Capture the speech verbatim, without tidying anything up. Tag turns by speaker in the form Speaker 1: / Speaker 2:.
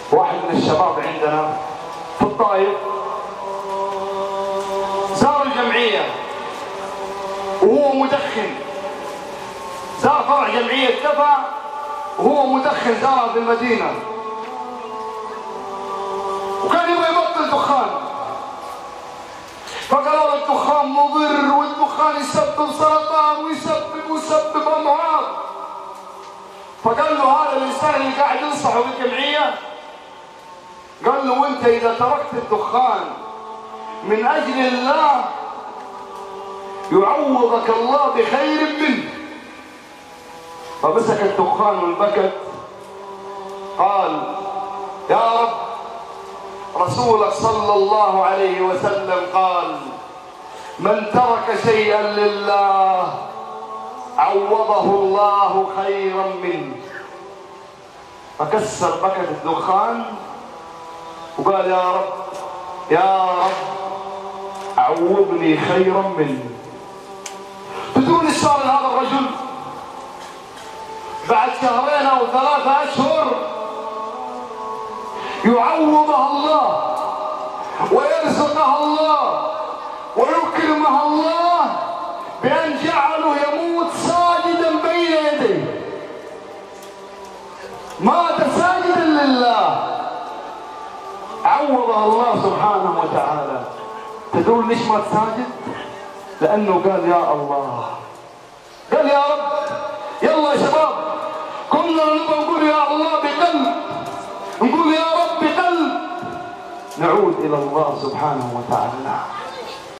Speaker 1: واحد من الشباب عندنا في الطائف زار الجمعية وهو مدخن، زار فرع جمعية كفا وهو مدخن، زارها في المدينة وكان يبغى يبطل دخان، فقالوا الدخان مضر والدخان يسبب سرطان ويسبب ويسبب امراض. فقال له هذا الانسان اللي قاعد ينصحه بالجمعيه، قال له وانت اذا تركت الدخان من اجل الله يعوضك الله بخير منه. فمسك الدخان والبكت، قال يا رب رسولك صلى الله عليه وسلم قال من ترك شيئا لله عوضه الله خيرا منه. فكسر بكت الدخان وقال يا رب يا رب عوضني خيرا منه. تدرون ايش صار لهذا الرجل؟ بعد شهرين او ثلاثة اشهر يعوضها الله ويرزقها الله ويكرمها الله بأن جعله يموت ساجدا بين يديه. مات ساجدا لله، عوضها الله سبحانه وتعالى. تدرون ليش مات ساجد؟ لأنه قال يا الله، قال يا رب. يلا يا شباب كلنا نبغى نقول يا الله بقلب، نقول يا رب بقلب، نعود إلى الله سبحانه وتعالى.